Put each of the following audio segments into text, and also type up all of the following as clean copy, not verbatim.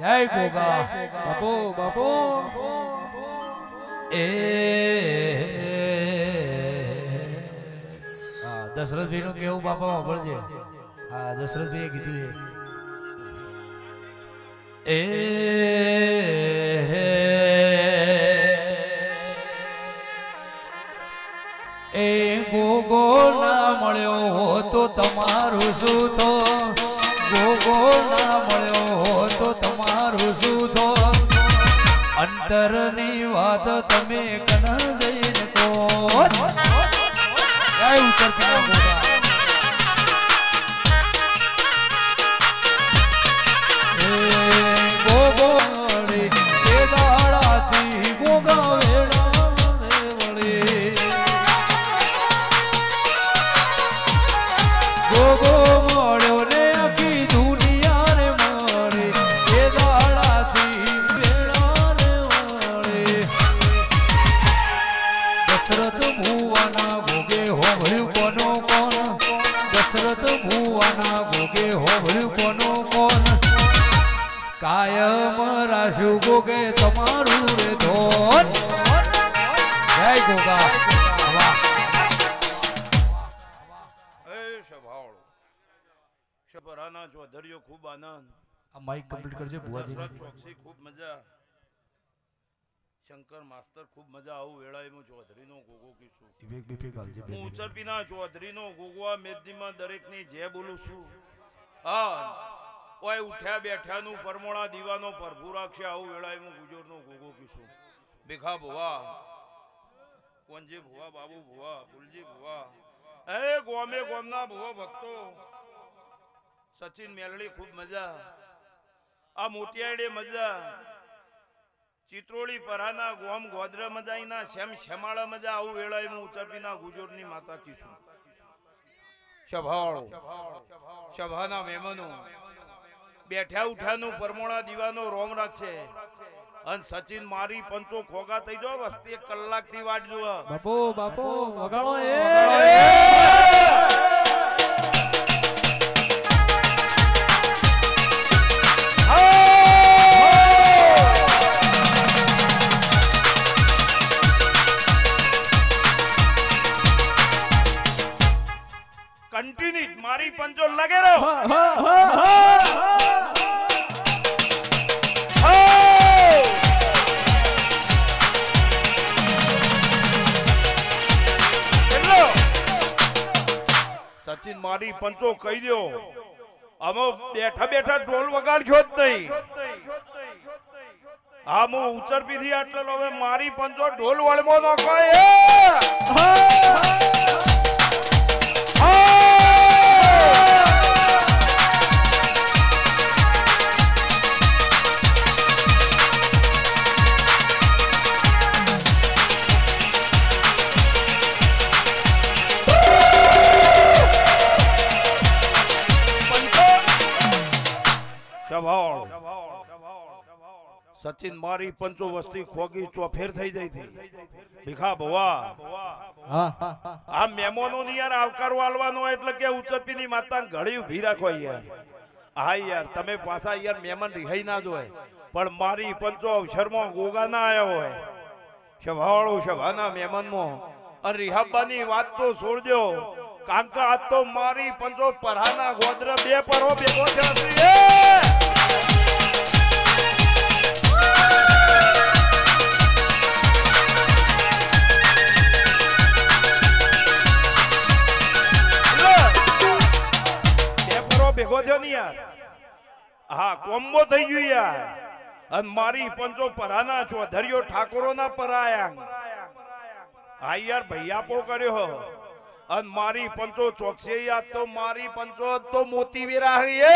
જય ગોગા બાપો બાપો એ હા દશરથજી નું કેવું બાપા વાપરજે હા દશરથજી એ કીધું છે એ ગોગો ના મળ્યો તો તમારું શું થો ગોગો ના મળ્યો તો તમારું શું થો અંતરની વાત તમે કન જઈને કહો જય ઉત્તર પીના ગોગા કાયમ રાશુ ગોગે તમારું રે ધોન જય ગોગા વાહ એ સ્વભાવ શબરાના ચોધરીઓ ખૂબ આનંદ આ માઈક કમ્પ્લીટ કરજે બુઆજી ચોકસી ખૂબ મજા શંકર માસ્ટર ખૂબ મજા આવું વેળાઈમાં ચોધરીનો ગોગો કીશું વિવેક વિવેક આલજે હું ઉચરપીના ચોધરીનો ગોગો મેદીમાં દરેકની જે બોલું છું હા ઓય ઉઠ્યા બેઠાનું પરમોણા દીવાનો પ્રભુ રાખશે આવું વેળાઈમાં ગુજરનો ગોગો કીશું ભેખા ભુવા કોનજી ભુવા બાબુ ભુવા ફૂલજી ભુવા એ ગોમે ગોમના ભુવા ભક્તો સચિન મેલડી ખૂબ મજા આ મોટિયાડે મજા ચિત્રોળી પરાના ગોમ ગોધરા મજાઈના શેમ શેમાળા મજા આવું વેળાઈમાં ઉચરપીના ગુજરની માતા કીશું સભાળો સભાના મહેમાનો બેઠા ઉઠાનું પરમોણા દીવાનો રોમ રાખશે અને સચિન મારી પંચો ખોગા થઈ જાવ વસ્તી 1 કલાકથી વાટ જોવા બાપો બાપો વગાડો એ કન્ટિન્યુ મારી પંચો લગે રહો સચિન મારી પંચો કહી દો અમે બેઠા બેઠા ઢોલ વગાડશો જ નહીં હા હું ઉચરપી થી આટલો હવે મારી પંચો ઢોલ વળમો નો કહે સચિન મારી પંચો વસ્તી ખોગી ચોફેર થઈ જઈ હતી ભીખા ભવા આ મહેમાનો ની યાર આવકારો આલવાનો એટલે કે ઉચરપીની માતા ઘડી ઊભી રાખો યાર હા યાર તમે પાછા યાર મહેમાન રિહાઈ ના જોય પણ મારી પંચો અવસરમાં ગોગા ના આવ્યો હોય સભાળો સભાના મહેમાનમાં અને રિહાબાની વાત તો છોડજો કાંકા આજ તો મારી પંચો પરાના ગોદરા બે પરો ભેગો છે ભેગો થયો ને યાર હા કોમ્બો થઈ ગયું યાર અને મારી પંચો પરાના ચોધરીઓ ઠાકોરો ના પરાયા હા યાર ભૈયાપો કર્યો અને મારી પંચો ચોકસે યાદ તો મારી પંચો તો મોતી વેરા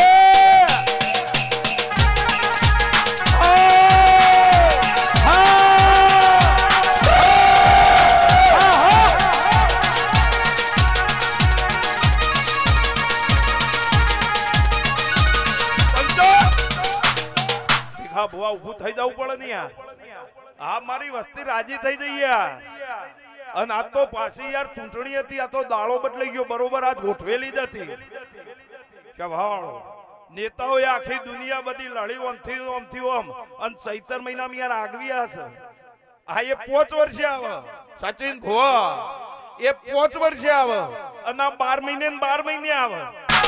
ભુવા ઉભું થઈ જવું પડે ને યાર આ મારી વસ્તી રાજી થઈ જઈ યાર અને આ તો પાછી યાર ચૂંટણી હતી આ તો દાળો બદલાઈ ગયો બરોબર આજ ગોઠવેલી જ હતી કે ભાવ નેતાઓ આખી દુનિયા બધી લડી ઓમથી ઓમ અને ચૈતર મહિનામાં યાર આગવી હશે આ એ 5 વર્ષે આવે સચિન ભુવા એ 5 વર્ષે આવે અને 12 મહિને ને 12 મહિને આવે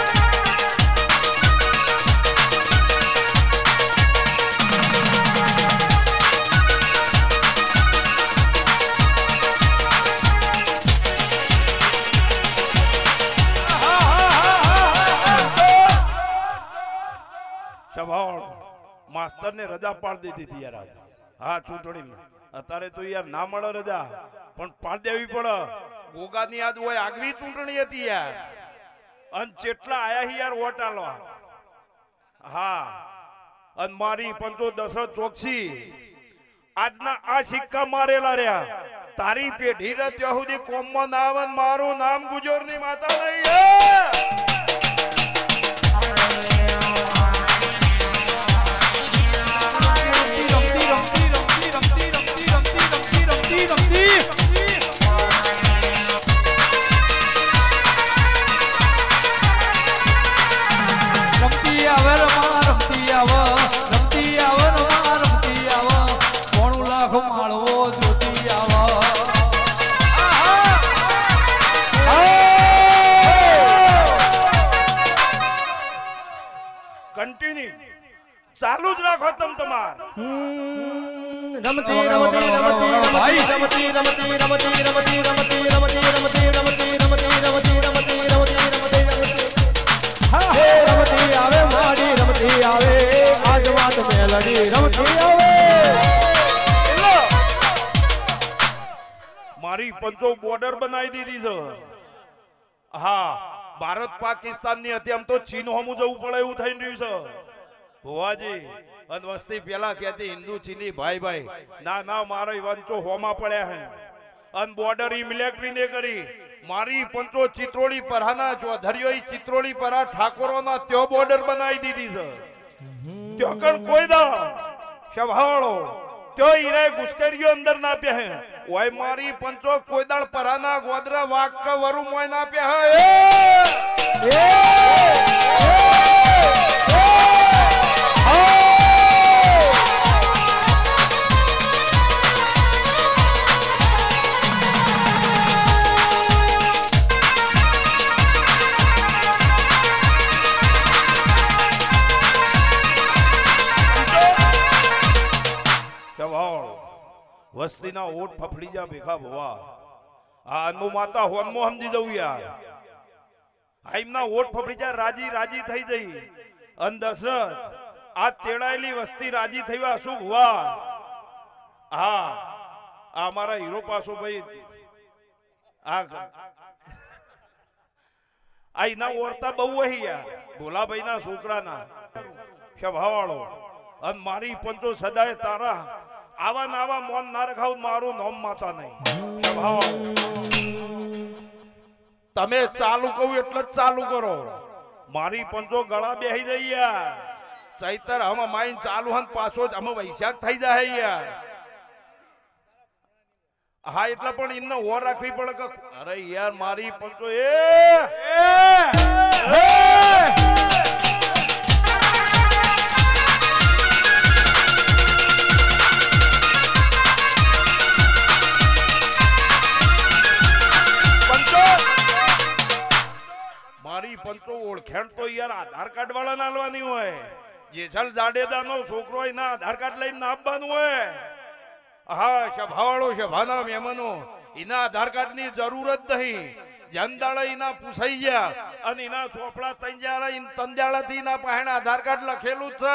માસ્ટર ને રજા પાડી દીધી યાર હા ચૂંટણીમાં અત્યારે તો યાર ના મળે રજા પણ પાડી દેવી પડે ગોગાની યાદ હોય આગવી ચૂંટણી હતી યાર અને જેટલા આયા યાર વોટ આલવા હા અને મારી પંચો દશરથ ચોકસી આજના આ સિક્કા મારેલા રહ્યા તારી પેઢી રે ત્યાં સુધી કોમમાં ના આવે મારું નામ ગુજરની માતા નહીં ચાલુ જ રાખો તમ તમાર રમતી રમતી રમતી ભાઈ રમતી રમતી રમતી રમતી રમતી રમતી રમતી રમતી રમતી રમતી રમતી રમતી હા હે રમતી આવે માડી રમતી આવે આજ વાત મેલડી રમતી આવે મારી પંચો બોર્ડર બનાવી દીધી છે હા ભારત પાકિસ્તાન ની હતી આમ તો ચીન હમું જવું પડે એવું થઈ રહ્યું છે ભુવાજી અને વસ્તી પેલા કહેતી હિન્દુ ચીની ભાઈ ભાઈ ના ના મારા વંચો હોમાં પડ્યા હે અને બોર્ડર ઈ મિલિટરી ને કરી મારી પંચો ચિત્રોળી પરાના ચોધરીઓ ચિત્રોળી પરા ઠાકોરોના ત્યો બોર્ડર બનાવી દીધી છે ત્યો કણ કોઈ દા શભાળો ત્યો ઈરે ગુસ્કરીઓ અંદર ના પે હે ઓય મારી પંચો કોઈ દાળ પરાના ગોદરા વાક વરુ મોય ના પે હે એ વસ્તીના ઓટ ફફડી જા ભેખા ભવા આ અનમો માતા હોનમો સમજી જવું યાર આઈમના ઓટ ફફડી જા રાજી રાજી થઈ જઈ અન દશરથ આ તેડાયેલી વસ્તી રાજી થઈવા શું ભવા હા આ અમારા હીરો પાસો ભાઈ આ ઇના ઓરતા બહુ હી યાર ભોલાભાઈ ના છોકરાના સ્વભાવવાળો અન મારી પંચો સદાય તારા આવા નાવા મોન ના રખાવ મારું નામ માતા નહીં તમે ચાલુ કહું એટલે જ ચાલુ કરો મારી પંચો ગળા બેહી જઈ યાર ચૈતર હમ માઈન ચાલુ હન પાછો જ અમે વૈશાખ થઈ જાય યાર હા એટલે પણ ઇન્ને ઓર રાખવી પડે કે અરે યાર મારી પંચો મારી પંચો ઓળખેણ તો યાર આધાર કાર્ડ વાળા ના આલવાની હોય જેસલ જાડેજા નો છોકરો એના આધાર કાર્ડ લઈને આપવાનું હોય હા સભાવાળો સભાના મહેમાનો એના આધાર કાર્ડ ની જરૂર જ નહીં જનદાળા એના પૂછાઈ ગયા અને એના ચોપડા તંજાળા થી એના પાસે આધાર કાર્ડ લખેલું છે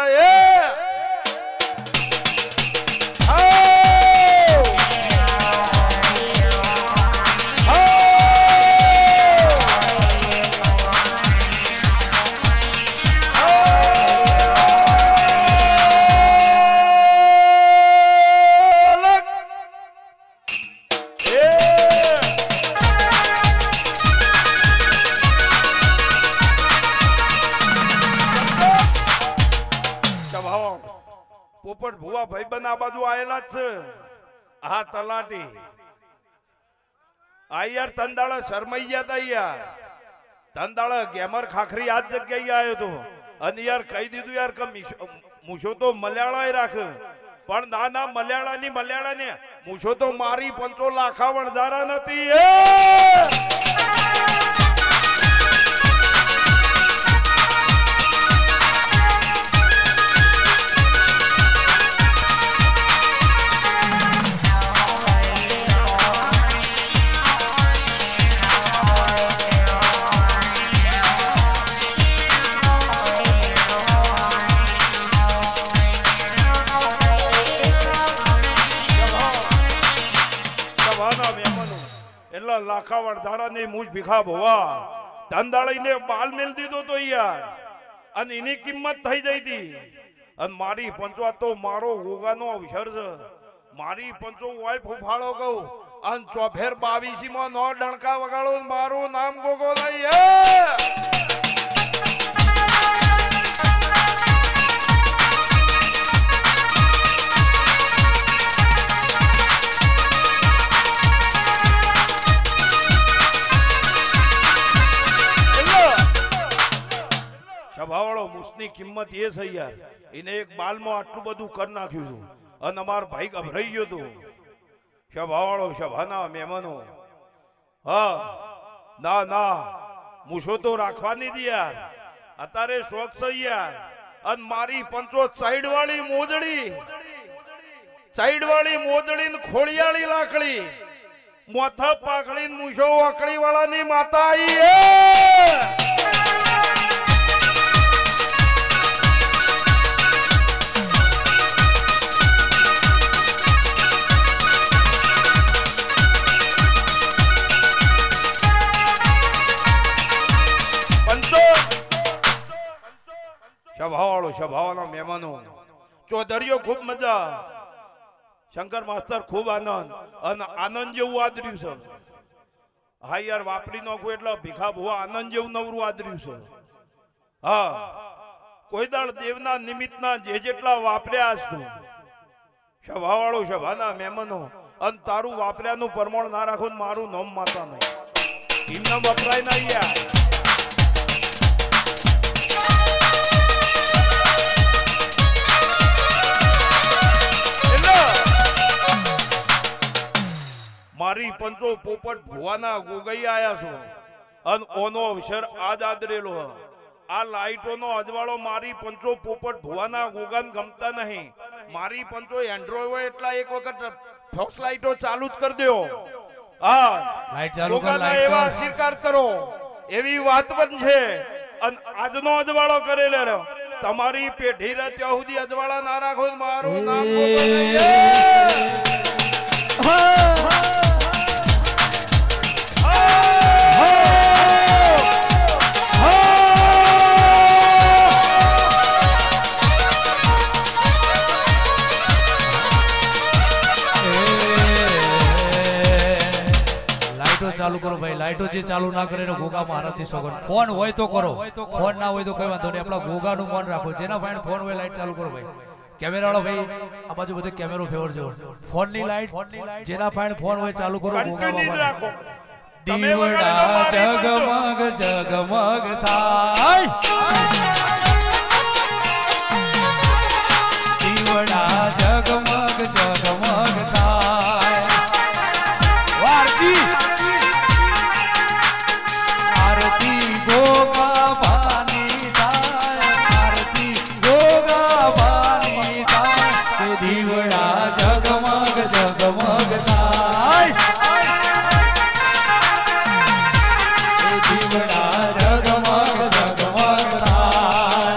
પોપટ ભુવા ભાઈબંધ આ બાજુ આયેલા જ છે હા તલાટી આ યાર તંદાળા શરમાઈ ગયા તા યાર તંદાળા ગેમર ખાખરી આ જગ્યાએ આવ્યો તો અને યાર કહી દીધું યાર કે મૂછો તો મલયાળા રાખ, પણ ના ના મલયાળા ને મૂછો તો મારી 5 લાખા વણઝારા નથી લાખા વણધારા ની મૂછ ભીખા ભોવા ધંધાળીને બાલ મેલ દીધો તો યાર, અને એની કિંમત થઈ જઈ હતી. અને મારી 5 તો મારો ગોગાનો અવસર છે. મારી 5 હોય ફૂફાળો કહું અને 22 માં નો ડણકા વગાડો, મારું નામ ગોગો નહીં. સભાવાળો મૂછની કિંમત એ છે યાર, એને એક બાલમાં આટલું બધું કરી નાખ્યું હતું અને અમાર ભાઈ ગભરાઈ ગયો હતો. સભાવાળો સભાના મહેમાનો, હા ના ના મૂછો તો રાખવાની હતી યાર, અત્યારે શોખ છે યાર. અને મારી 5 સાઈડ વાળી મોજડી ને ખોળિયાળી લાકડી મોથા પાકડી મૂછો વાકડી વાળાની માતા આવી સભાવાળો મહેમાનો ચૌધરીઓ ખૂબ મજા, શંકર માસ્તર ખૂબ આનંદ, અને આનંદ જેવું આદર્યું છે. હા યાર વાપરી નાખું એટલે ભીખા ભુવા આનંદ જેવું નવરું આદર્યું છે. હા કોઈ દાળ દેવના નિમિત્તના જેટલા વાપર્યા છે તું સભાવાળો સભાના મહેમાનો, અને તારું વાપર્યાનું પ્રમાણ ના રાખો મારું નામ માતા નહીં, એમના વપરાય ના યાર. મારી 5 પોપટ ભુવાના ગોગઈ આયા છો, અને ઓનો અવસર આજ આદરેલો. આ લાઈટોનો અજવાળો મારી 5 પોપટ ભુવાના ગોગાન ગમતા નહીં. મારી 5 એન્ડ્રોઈડ હોય એટલા એક વખત ફ્લેશ લાઈટો ચાલુ જ કરી દો. હા લાઈટ ચાલુ ગોગાના એવા આશીર્વાદ કરો એવી વાત પણ છે. અને આજનો અજવાળો કરેલો રહ્યો, તમારી પેઢી રે ત્યાં સુધી અજવાળા ના રાખો, મારું નામ ચાલુ કરો ભાઈ. લાઈટો જે ચાલુ ના કરે ને ગોગા મહારાજની સોગંદ. ફોન હોય તો કરો, ફોન ના હોય તો કઈ વાંધો નહીં, આપણા ગોગાનું મન રાખો. જેના ભાઈ ફોન હોય લાઈટ ચાલુ કરો ભાઈ. કેમેરા વાળો ભાઈ આ બાજુ બધે કેમેરો ફેવરજો. ફોન ની લાઈટ જેના ભાઈ ફોન હોય ચાલુ કરો. ગોગા બાબા દીવડા જગમગ જગમગ થાય, દીવડા જગમગ જગમગ થાય. વારતી આરતી ગોગા બાની થાય, આરતી ગોગા બાની થાય, દીવડા જગમગ જગમગ થાય, દીવડા જગમગ જગમગ થાય.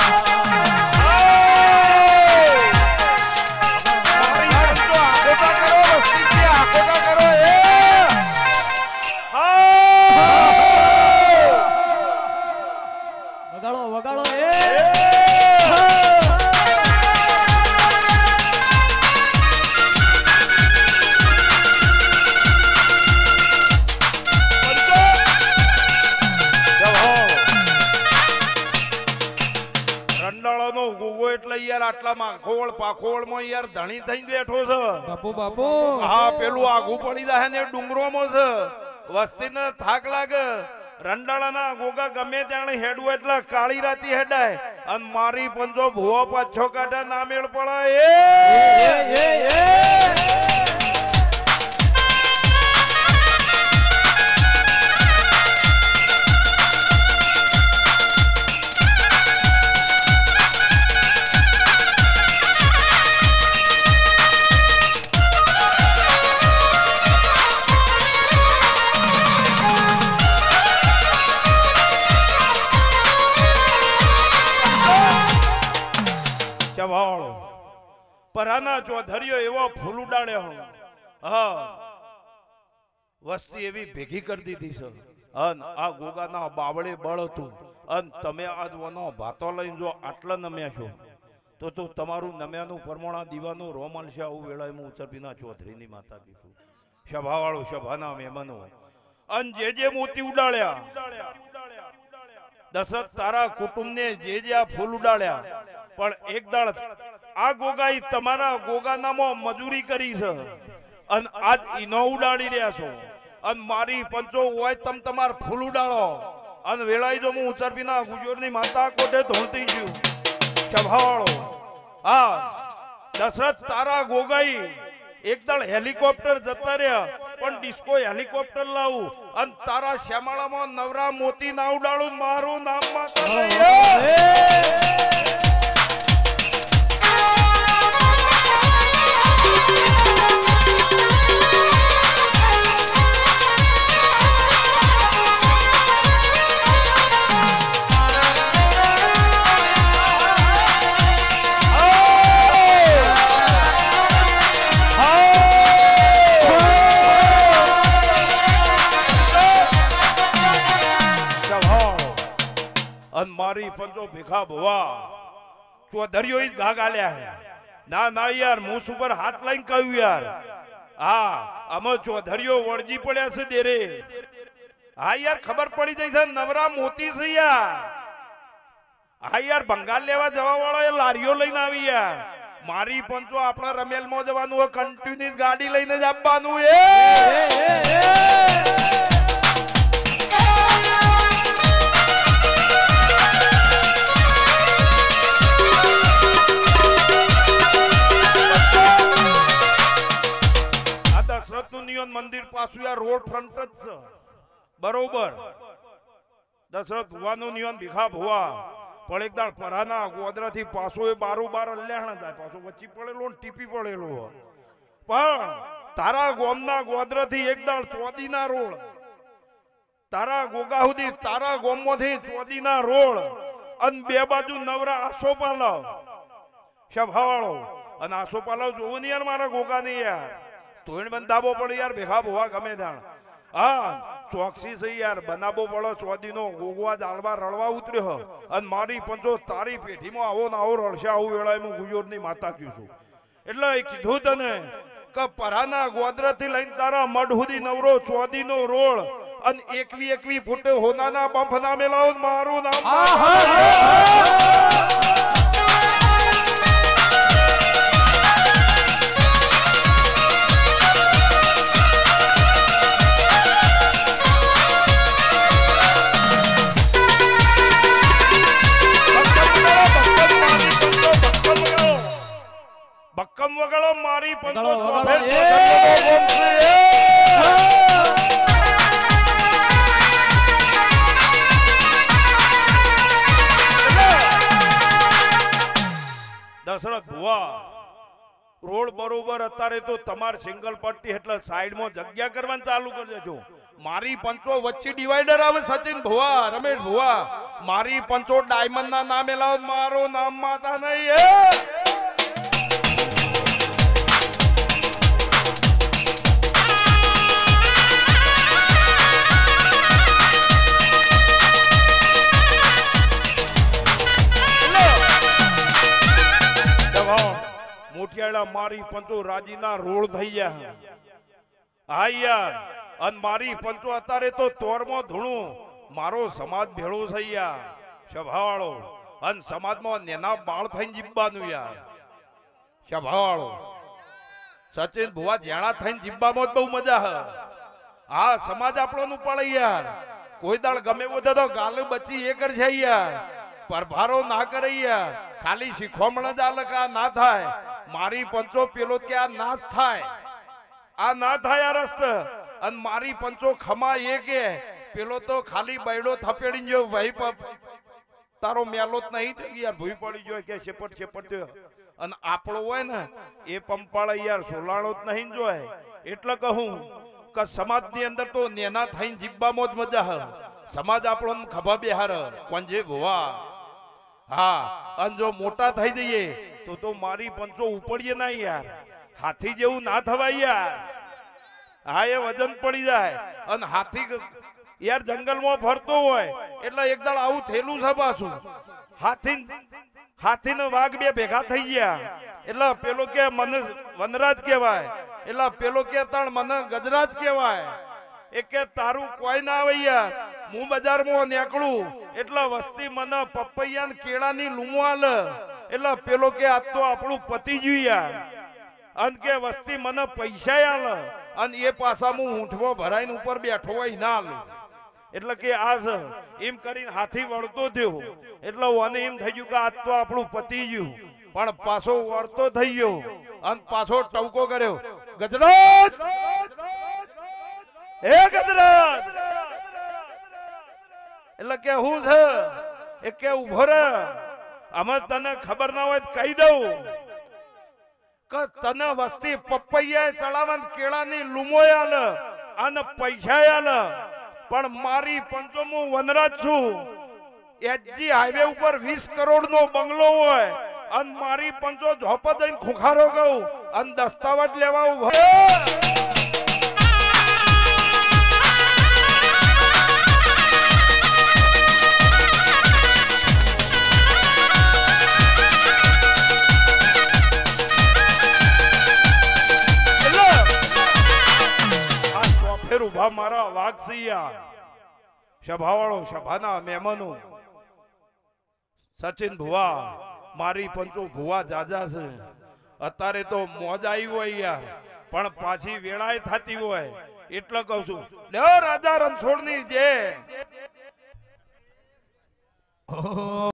આટલા માખોળ પાખોળ માં યાર ધણી થઈને બેઠો છે બાપુ. બાપુ હા પેલું આગું પડી જાય ને ડુંગરોમાં છે, વસ્તીને થાક લાગે. રંડાળાના ગોગા ગમે ત્યાં હેડવું એટલે કાળી રાતી હેડાય. અને મારી પંજો ભુવા પાછો કાઢા ના મેળ પડે પરાના ચોધરીઓ એવો ફૂલ ઉડાડ્યો હા વસ્તી એવી ભેગી કરી દીધી છે અન આ ગોગાના બાવળે બળ હતું અન તમે આજ વનો ભાતો લઈને જો આટલા નમ્યા છો તો તમારું નમ્યાનું પરમોણા દીવાનું રોમન છે આવું વેળાએ હું ઉચરપીના ચોધરીની માતા કીધું સભાવાળો સભાના મહેમાનો અન જે મોતી ઉડાડ્યા દશરથ તારા કુટુંબને જે આ ફૂલ ઉડાડ્યા પણ એક દાળ આ ગોગાઈ તમારા ગોગાનામાં મજૂરી કરી છે અને આજ ઈનો ઉડાડી રહ્યા છો અને મારી પંચો હોય તમ તમાર ફૂલ ઉડાડો અને વેળાઈ જો હું ઉચરપીના ગુજોરની માતા કોટે ધોણતી ગયું સભાવાળો હા દશરથ તારા ગોગાઈ એક દાળ હેલિકોપ્ટર જતા રહ્યા પણ ડિસ્કો હેલિકોપ્ટર લાવું અને તારા શ્યામાળામાં નવરા મોતી ના ઉડાડું મારું નામ માતા મારી પંજો ભેખા ભવા ચોધરીઓ જ ઘા ગાલ્યા ના ના યાર મૂસ ઉપર હાથ લઈને કહ્યું યાર હા અમે ચોધરીઓ વળજી પડ્યા છે દેરે હા યાર ખબર પડી જાય છે નવરા મોતી છે યાર હા યાર બંગાળ લેવા જવા વાળો લારીઓ લઈને આવી યાર મારી પંચો આપણા રમેલમાં જવાનું હોય કન્ટિન્યુ ગાડી લઈને જ આપવાનું મંદિર પાછું આ રોડ ફ્રન્ટ જ છે બરોબર દશરથ ભુવાનું નિયન ભીખા ભુવા પણ એકદાળ પરાના ગોદરાથી પાછો એ બારોબાર અલ્યાણ જાય પાછો વચ્ચી પડેલો ને ટીપી પડેલો પણ તારા ગોમના ગોદરાથી એકદાળ ચોદીના રોડ તારા ગોગા સુધી તારા ગોમમાંથી ચોદીના રોડ અને બે બાજુ નવરા આસોપાલાવ સભાવાળો અને આસોપાલાવ જોવું નહીં યાર મારા ગોગા નહીં યાર તોય બંધાવો પડે યાર ભેખા ભુવા ગમે ત્યાં હા ચોકસી છે યાર બનાવો પડો ચોદીનો ગોગવા જાળવા રળવા ઉતર્યો અને મારી પંચો તારી પેઢીમાં આવો ને આવો રળશે આવું વેળાએ હું ગુજોરની માતા કહું છું એટલે કીધું તને કે પરાના ગોદરાથી લઈને તારા મઢ સુધી નવરો ચોદીનો રોડ અને એકવી ફૂટે હોનાના બંફ ના મેલાવો મારું નામ બક્કમ વગળો મારી પંચો દશરથ ભુવા રોડ બરોબર અત્યારે તો તમાર સિંગલ પટ્ટી એટલે સાઈડમાં જગ્યા કરવાનું ચાલુ કરી દેજો મારી પંચો વચ્ચે ડિવાઈડર આવે સચિન ભુવા રમેશ ભુવા મારી પંચો ડાયમંડ ના નામે લાવ મારો નામ માતા નહીં મોટિયાળા મારી પંચો રાજીના રોડ થઈ ગયા હા યાર અને મારી પંચો અત્યારે તો તોરમાં ધૂણું મારો સમાજ ભેળો થઈ ગયા સભાવાળો અને સમાજમાં નેના બાળ થઈને જીવવાનું યાર સભાવાળો સચિન ભુવા જેણા થઈને જીવવામાં બહુ મજા હ હા સમાજ આપણો નું પડે યાર કોઈ દાળ ગમે બધો તો ગાલ બચી એ કરશે યાર પરભારો ના કરે યાર, ખાલી શીખવામણ જ આલકા ના થાય. મારી પંચો પેલો કે આ ના થાય, આ ના થાય આ રસ્ત. અને મારી પંચો ખમા એ કે પેલો તો ખાલી બૈડો થપેડી જો ભાઈ તારો મેલો જ નહીં થઈ યાર, ભૂઈ પડી જો કે શેપટ શેપટ થયો. અને આપણો હોય ને એ પંપાળ યાર સોલાણો જ નહીં જોય. એટલે કહું કે સમાજની અંદર તો નેના થઈને જીબ્બામાં જ મજા હ. સમાજ આપણો ખભા બેહાર કોંજે ભુવા. હા, અને જો મોટા થઈ જઈએ તો મારી પંચો ઉપડીએ ના યાર, હાથી જેવું ના થવાય યાર. હા, એ વજન પડી જાય. અને હાથી યાર જંગલમાં ફરતો હોય એટલે એકદમ આવું થયેલું છે પાછું. હાથી ને વાઘ બે ભેગા થઈ ગયા એટલે પેલો કે મને વનરાજ કહેવાય, એટલે પેલો કે તણ મને ગજરાજ કહેવાય. એ કે તારું કોઈ ના આવે યાર, હું બજારમાં નીકળું એટલે વસ્તી મને પપૈયા ને કેળાની લૂમો આલે. એટલે પેલો કે આ તો આપણું પતિ જ્યું યાર. અને કે વસ્તી મને પૈસા આલે અને એ પાછા હું ઊંઠમાં ભરાઈને ઉપર બેઠો હોય ના આલું. એટલે કે આ છે એમ કરીને હાથી વળતો થયો. એટલે ઓને એમ થઈ ગયું કે આ તો આપણું પતિ જ્યું. પણ પાછો વળતો થઈ ગયો અને પાછો ટવકો કર્યો, ગજરાજ હે ગજરાજ. એટલે કે હું છે? એ કે ઉભો રે, અમે તને ખબર ના હોય કહી દઉં કે તને વસ્તી પપૈયા ચડાવન કેળાની લૂમો આલે અને પૈસા આલે. પણ મારી પંચો હું વનરાજ છું. એચજી હાઈવે ઉપર 20 કરોડ નો બંગલો હોય અને મારી પંચો ઝોપા દઈને ખુખારો ગઉં અને દસ્તાવેજ લેવા ઉભો. ઉભા મારા વાઘસિયા સભાવાળો, સભાના મહેમાનો, સચિન ભુવા, મારી પંચો ભુવા જાજા છે. અત્યારે તો મોજ આવી હોય યાર, પણ પાછી વેળાએ થતી હોય. એટલે કહું છું લ્યો રાજા રણછોડની જે